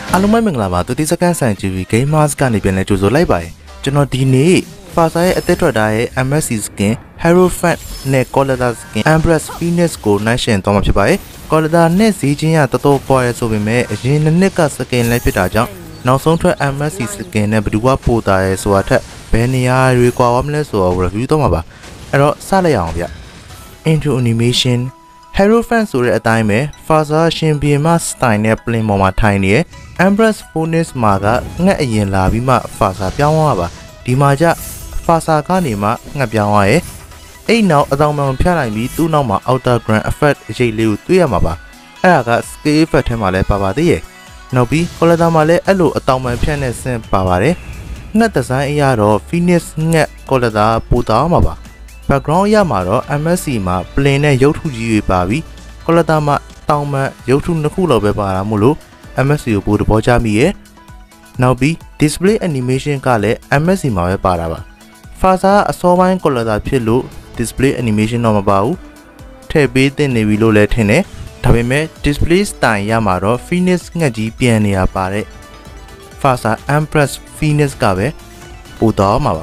အားလုံးပဲမင်္ဂလာပါသူတိစကန်ဆိုင် GV Gamers ကနေပြန်လဲကြိုဆိုလိုက်ပါတယ်ကျွန်တော်ဒီနေ့ Pharsa ရဲ့အသက်ထွက်တာရဲ့ MSC skin Hierophant နဲ့ Colada skin Empress Phoenix ကိုနိုင်ရှင်သွားမှာဖြစ်ပါတယ် Colada နဲ့ဈေးချင်းရတော်တော်ကွာရဲဆိုပေမဲ့အရင်နှစ်က skin လည်းဖြစ်တာကြောင့်နောက်ဆုံးထွက် MSC skin နဲ့ဘယ်သူကပို့တာရဲဆိုတာထက်ဘယ်နေရာတွေကွာသွားမလဲဆိုတော့ review တော့မှာပါအဲ့တော့စလိုက်အောင်ဗျ Intro animation Hierophant ဆိုတဲ့အတိုင်းပဲ Pharsa ရှင်ဘီမ style နဲ့ plane ပေါ်မှာထိုင်နေ Empress Phoenix မှာကငှက်အရင်လာပြီးမှ Pharsa ပြောင်းသွားပါဒီမှာကျ Pharsa ကနေမှငှက်ပြောင်းသွားရဲ့အဲ့နောက်အတောင်ပံဖြတ်လိုက်ပြီးသူ့နောက်မှာ outer grand effect အရေးလေးကိုတွေ့ရမှာပါအဲ့ဒါက scale effect ထဲမှာလည်းပါပါသေးရဲ့နောက်ပြီး Colada မှာလည်းအဲ့လိုအတောင်ပံဖြတ်နေဆင်းပါပါတယ်ငှက်ဒီဇိုင်းအရတော့ Phoenix ငှက် Colada ပိုတောင်းမှာပါbackground ရမှာတော့ MSC မှာ plane နဲ့ရုပ်ထုကြီးတွေပါပြီး Colada မှာတောင်ပံရုပ်ထုနှစ်ခုလောက်ပဲပါတာမို့လို့ MSC ကိုပို့တော့ကြမိရဲ့နောက်ပြီး display animation ကလည်း MSC မှာပဲပါတာပါ Pharsa အစောပိုင်း Colada ဖြစ်လို့ display animation တော့မပါဘူးထည့်ပေးတင်နေပြီလို့လည်းထင်တယ်ဒါပေမဲ့ display style ရမှာတော့ Phoenix ငှက်ကြီးပြန်နေရပါတဲ့ Pharsa Empress Phoenix ကပဲပို့တော့မှာပါ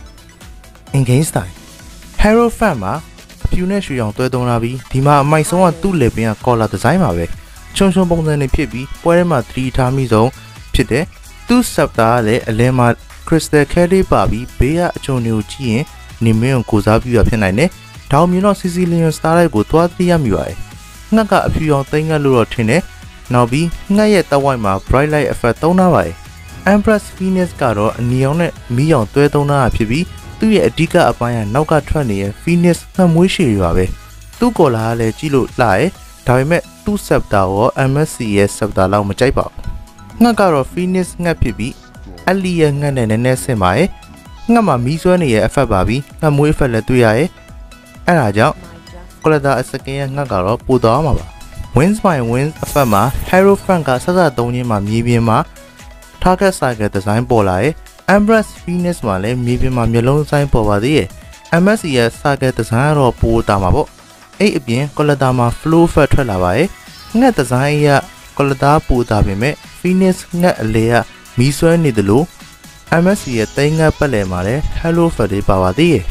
in game style Hierophant မှာအဖြူနဲ့ရွှေရောင်တွဲသုံးလာပြီးဒီမှာအမိုက်ဆုံးကသူ့လေပင်က collar design ပါပဲချုံချုံပုံစံတွေဖြစ်ပြီးပွဲထဲမှာ 3 ထားမိဆုံးဖြစ်တယ်သူ့ scepter ကလည်းအလင်းမှာ crystal ခဲလေးပါပြီးဘေးကအချုံတွေကိုကြည့်ရင်နေမင်းကိုစားပြရဖြစ်နိုင်တယ်ဒါမှမဟုတ် Sicilian starlight ကိုသွားသိရမိပါတယ်ငှက်ကအဖြူရောင်သိမ်းငှက်လို့တော့ထင်တယ်နောက်ပြီးငှက်ရဲ့တဝိုက်မှာ bright light effect သုံးထားပါတယ် Empress Phoenix ကတော့အနီရောင်နဲ့မီးရောင်တွဲသုံးထားတာဖြစ်ပြီးသူ့ရဲ့အဓိကအပိုင်းကနောက်ကထွက်နေတဲ့ Phoenix ငှက်မွေးရှည်တွေပါပဲသူ့ကော်လာကလည်းကြည့်လို့လှရဲဒါပေမဲ့သူ့ scepter ရော MSC ရဲ့ scepter လောက်မကြိုက်ပါဘူးငှက်ကတော့ Phoenix ငှက်ဖြစ်ပြီးအလီရဲ့ငှက်နဲ့နည်းနည်းဆင်ပါရဲ့ငှက်မှာမီးဆွဲနေရဲ့ effect ပါပြီးငှက်မွေး effect လည်းတွေ့ရရဲ့အဲ့ဒါကြောင့် Colada အစကင်ရဲ့ငှက်ကတော့ပိုသွားမှာပါ Wings by Wings effect မှာ Hierophant ကဆက်ဆက်သုံးခြင်းမှာမြေပြင်မှာ target cycle design ပေါ်လာရဲ့ Empress Phoenix မှာလည်းမြေပြင်မှာမျိုးလုံးဆိုင်ပေါ်ပါသေးရဲ့ MSC ရဲ့ cycle design ကတော့ပိုတာမှာပေါ့အဲ့အပြင် Colada မှာ flow effect ထွက်လာပါရဲ့ငှက် design အရ Colada ပိုတာပေမဲ့ Phoenix ငှက်အလေကမီးဆွဲနေတယ်လို့ MSC ရဲ့တိမ်ငှက်ပတ်လည်မှာလည်း Hello effect တွေပါပါသေးရဲ့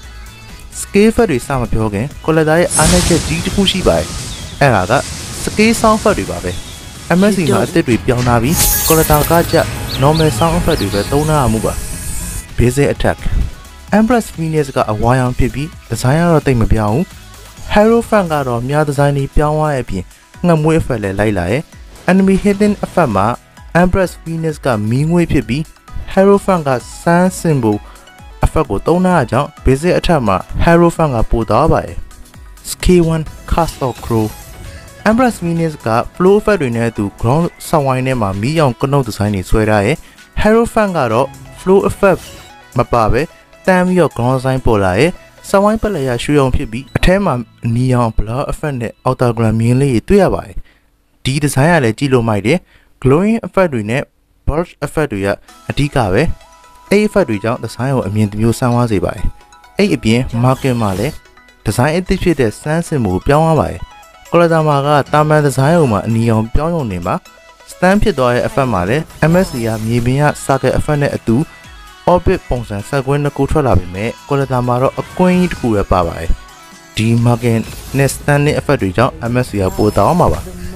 scale effect တွေစမပြောခင် Colada ရဲ့အားနည်းချက်ကြီးတစ်ခုရှိပါတယ်အဲ့ဒါက scale sound effect တွေပါပဲ MSC မှာအသစ်တွေပြောင်းလာပြီး Colada ကကြ normal sound effect တွေပဲသုံးထားမှုပါ basic attack Empress Phoenix ကအဝါရောင်ဖြစ်ပြီး design ကတော့တိတ်မပြောင်းဘူး Hierophant ကတော့မြား design တွေပြောင်းသွားတဲ့အပြင်ငှက်မွေး effect လည်းလိုက်လာရဲ့ enemy hidden effect မှာ Empress Phoenix ကမီးငွေးဖြစ်ပြီး Hierophant က sun symbol effect ကိုသုံးထားတာကြောင့် basic attack မှာ Hierophant ကပိုသွားပါရဲ့ Scale 1 Cast of Crow Empress Phoenix က flow effect တွေနဲ့အတူ ground ဆောင်းဝိုင်းထဲမှာမီးရောင်ကနုတ် design တွေဆွဲထားရဲ့ Hierophant ကတော့ flow effect မပါပဲတန်းပြီးတော့ ground design ပေါ်လာရဲ့ဆောင်းဝိုင်းပလက်ရရွှေရောင်ဖြစ်ပြီးအထဲမှာနီရောင် blur effect နဲ့ outer grand မြင်လေးတွေတွေ့ရပါတယ်ဒီ design ကလည်းကြည့်လို့မိုက်တယ် glowing effect တွေနဲ့ burst effect တွေကအဓိကပဲအဲ့ effect တွေကြောင့် design ကိုအမြင်တစ်မျိုးဆန်းသွားစေပါတယ်အဲ့အပြင် market မှာလည်း design အသစ်ဖြစ်တဲ့ sun symbol ကိုပြောင်းသွားပါတယ် Colada မှာကတာမန် design ဟိုမှာအနီရောင်ပြောင်းရုံနေမှာ stand ဖြစ်သွားတဲ့ effect မှာလည်း MSC ကမြေပြင်က circle effect နဲ့အတူ orbit ပုံစံဆက်ကွင်းတစ်ခုထွက်လာပေမဲ့ Colada မှာတော့အကွင်းကြီးတစ်ခုပဲပါပါတယ်ဒီ market နဲ့ standing effect တွေကြောင့် MSC ကပိုတောင်းမှာပါ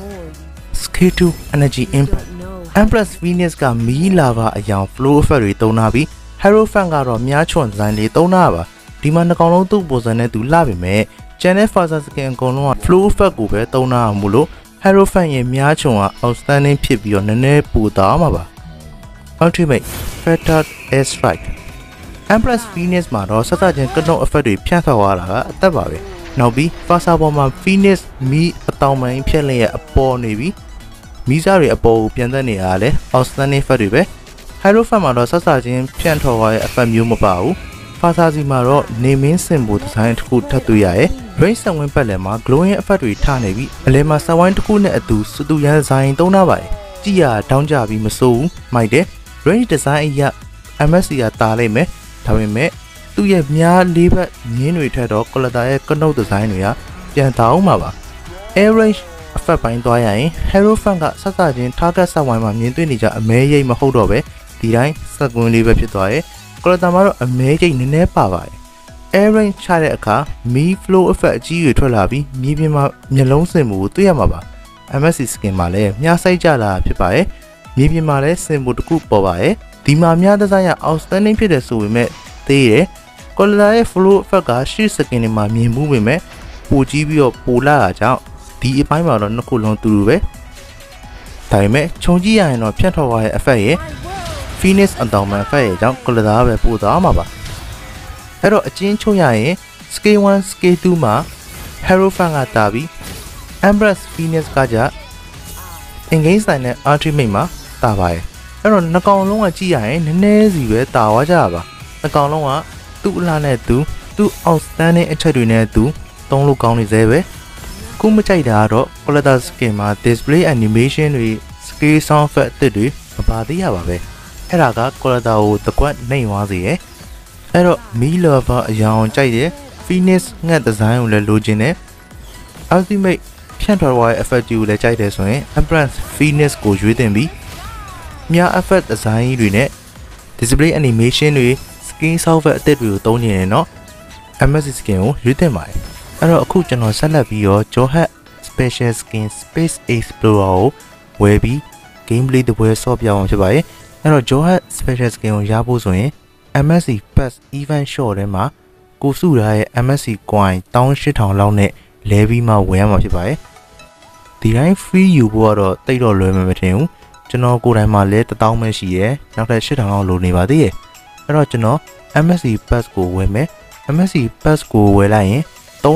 Scale 2 energy impact Empress Phoenix ကမီးလာပါအယောင် flow effect တွေသုံးထားပြီး Hierophant ကတော့မြားချွန် design လေးသုံးထားပါဒီမှာနှကောင်လုံးသူ့ပုံစံနဲ့သူလှပေမဲ့ကျန်တဲ့ Pharsa skin အကုန်လုံးက flow effect ကိုပဲသုံးထားအောင်မို့လို့ Hierophant ရဲ့မြားချွန်က outstanding ဖြစ်ပြီးတော့နည်းနည်းပိုတောင်းမှာပါ Ultimate Fatal Air Strike Empress Phoenix မှာတော့ဆက်စချင်းကနုတ် effect တွေဖြန့်ထွက်သွားတာကအသက်ပါပဲနောက်ပြီး Pharsa ပေါ်မှာ Phoenix မီးအတောင်ပံဖြက်လျက်အပေါ်နေပြီးမီးစားတွေအပေါ်ကိုပြန်သက်နေတာကလည်း outstanding effect တွေပဲ Hierophant မှာတော့ဆက်စချင်းဖြန့်ထွက်သွားတဲ့ effect မျိုးမပါဘူး Pharsa စီမှာတော့ naming symbol design တစ်ခုထပ်တွေ့ရရဲ့ range ဆက်ဝင်းပတ်လည်မှာ glowing effect တွေထားနေပြီးအလယ်မှာဆက်ဝိုင်းတစ်ခုနဲ့အတူစတူရန် design သုံးထားပါတယ်ကြည့်ရတောင်းကြပြီးမစိုးဘူးမိုက်တယ် range design အရ MSC ကတားလိုက်မယ်ဒါပေမဲ့သူ့ရဲ့မြားလေးဘက်မြင်းတွေထက်တော့ Colada ရဲ့ကနုတ် design တွေကပြန်တောင်းမှာပါ air range effect ပိုင်းသွားရရင် Hierophant ကဆက်စချင်း target ဆက်ဝိုင်းမှာမြင်တွေ့နေကြအမဲရိပ်မဟုတ်တော့ပဲဒီတိုင်းစက်ကွန်းလေးပဲဖြစ်သွားတယ်။ Collector မှာတော့အမဲရိပ်နည်းနည်းပါပါတယ်။ Air range ချတဲ့အခါ Me flow effect အကြီးကြီးထွက်လာပြီးမြေပြင်မှာမျက်လုံးစင်မှုကိုတွေ့ရမှာပါ။ MSC skin မှာလည်းမြားဆိုင်ကြလာဖြစ်ပါတယ်။မြေပြင်မှာလည်းစင်မှုတစ်ခုပေါ်ပါတယ်။ဒီမှာမြားဒီဇိုင်းက outstanding ဖြစ်တယ်ဆိုပေမဲ့သေးတယ်။ Collector ရဲ့ flow effect ကရှေ့ skin တွေမှာမြင်မှုပေမဲ့ပိုကြီးပြီးတော့ပိုလာတာကြောင့်ဒီအပိုင်းမှာတော့နှစ်ခုလုံးတူတူပဲ။ဒါပေမဲ့ခြုံကြည့်ရရင်တော့ဖြတ်ထွက်သွားတဲ့ effect ရဲ့ Phoenix Endowment effect ရဲ့ကြောင့် Collector ပဲပို့သွားမှာပါ။အဲ့တော့အချင်းချုပ်ရရင် Scale 1 Scale 2မှာ Hierophant ကတာပြီး Empress Phoenix ကကြ Engage ဆိုင်နဲ့ Ultimate မှာတာပါတယ်။အဲ့တော့နှစ်ကောင်လုံးကကြည့်ရရင်နည်းနည်းစီပဲတာသွားကြတာပါ။နှစ်ကောင်လုံးကသူ့အလားနဲ့သူ့ outstanding အချက်တွေနဲ့သူသုံးလို့ကောင်းနေသေးပဲ။ခုမကြိုက်တာကတော့ Collector Skin မှာ Display Animation တွေ Scale Sound Effect အသစ်တွေမပါသေးရပါပဲ။အဲ့ဒါက Collector ကိုတကွက်နှိမ်သွားစေရဲ့။အဲ့တော့ Me Lover အရောင်ကြိုက်တဲ့ Phoenix ငှက် design ကိုလည်းလိုချင်တယ်။ Ultimate ဖြန့်ထွက်သွားတဲ့ effect ကိုလည်းကြိုက်တယ်ဆိုရင် Empress Phoenix ကိုရွေးတင်ပြီးမြား effect design တွေနဲ့ display animation တွေ skin software အသစ်တွေကိုသုံးနေရင်တော့ MSC skin ကိုရွေးတင်ပါတယ်။အဲ့တော့အခုကျွန်တော်ဆက်လက်ပြီးတော့ Jawhead special skin Space Explorer ကိုဝယ်ပြီး gameplay တစ်ပွဲဆော့ပြအောင်ဖြစ်ပါတယ်။အဲ့တော့ Jawhead special skin ကိုရဖို့ဆိုရင် MSC Pass Event Short ထဲမှာကိုစုထားရဲ့ MSC coin 18000လောက်နဲ့လဲပြီးမှဝယ်ရမှာဖြစ်ပါတယ်။ဒီတိုင်း free ယူဖို့ကတော့တိတ်တော့လွယ်မှာမထင်ဘူး။ကျွန်တော်ကိုယ်တိုင်မှလည်း1000ပဲရှိရဲ။နောက်ထပ်8000လောက်လိုနေပါသေးရဲ့။အဲ့တော့ကျွန်တော် MSC Pass ကိုဝယ်မယ်။ MSC Pass ကိုဝယ်လိုက်ရင်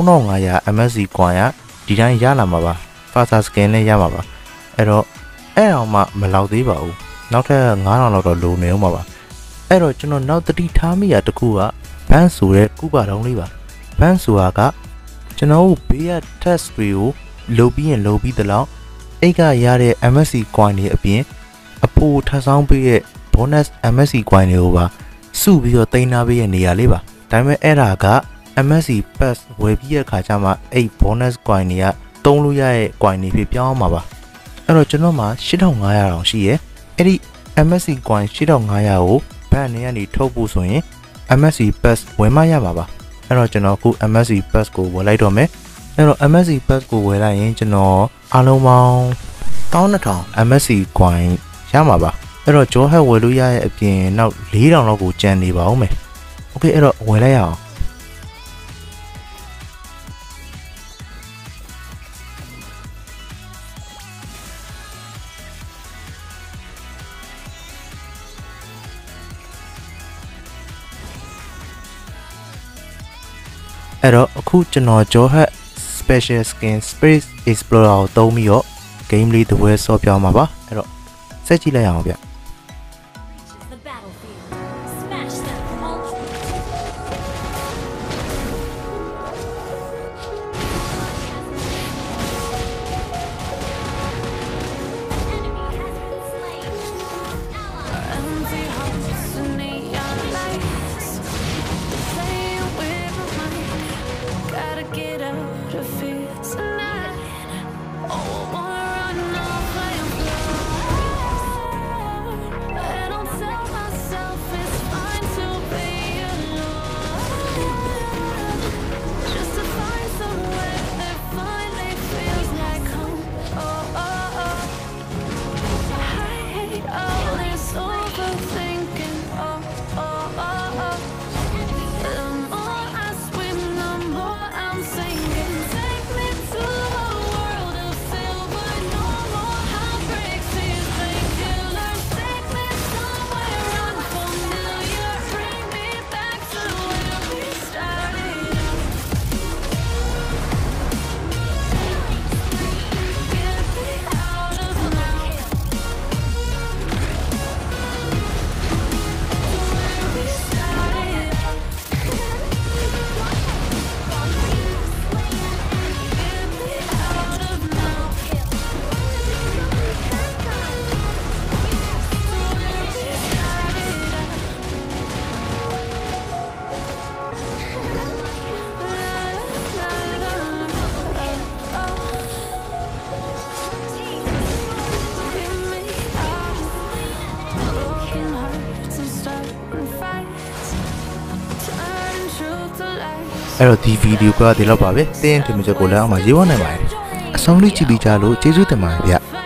3500 MSC coin ကဒီတိုင်းရလာမှာပါ။ Pharsa skin နဲ့ရမှာပါ။အဲ့တော့အဲ့အောင်မှမလောက်သေးပါဘူး။နောက်ထပ်9000လောက်တော့လိုနေအောင်ပါပါ။အဲ့တော့ကျွန်တော်နောက်တတိထားမိတာတစ်ခုက ban ဆိုတဲ့ကုပါတုံးလေးပါ ban ဆိုတာကကျွန်တော်တို့ဘေးက test တွေကိုလုပ်ပြီးရင်လုပ်ပြီးသလောက်အိတ်ကရတဲ့ MSC coin တွေအပြင်အဖိုးထပ်ဆောင်ပေးရဲ့ bonus MSC coin တွေကိုပါစုပြီးတော့တင်ထားပေးရဲ့နေရာလေးပါဒါပေမဲ့အဲ့ဒါက MSC pass ဝယ်ပြီးရခါကျမှအဲ့ bonus coin တွေကတုံးလို့ရတဲ့ coin တွေဖြစ်ပြောင်းမှာပါအဲ့တော့ကျွန်တော်မှာ8500တောင်ရှိရဲ့အဲ့ဒီ MSC coin 8500ကို ban နေကနေထုတ်ဖို့ဆိုရင် MSC pass ဝယ်မှရမှာပါအဲ့တော့ကျွန်တော်ခု MSC pass ကိုဝယ်လိုက်တော့မယ်အဲ့တော့ MSC pass ကိုဝယ်လိုက်ရင်ကျွန်တော်အားလုံးပေါင်း12000 MSC coin ရမှာပါအဲ့တော့ Jawhead ဝယ်လို့ရရဲ့အပြင်နောက်4000လောက်ကိုကျန်နေပါဦးမယ်โอเคအဲ့တော့ဝယ်လိုက်ရအောင်အဲ့တော့အခုကျွန်တော် Jawhead special skin Space Explorer ကိုသုံးပြီးတော့ game လေးတစ်ပွဲဆော့ပြောင်းမှာပါအဲ့တော့ဆက်ကြည့်လိုက်အောင်ဗျအဲ့တော့ဒီဗီဒီယိုကဒီလောက်ပါပဲတင်းထင်မြချက်ကိုလည်းအောင်မှာရေးဝနိုင်ပါတယ်အဆုံးလေးကြည့်ပြီးကြလို့ကျေးဇူးတင်ပါတယ်ဗျ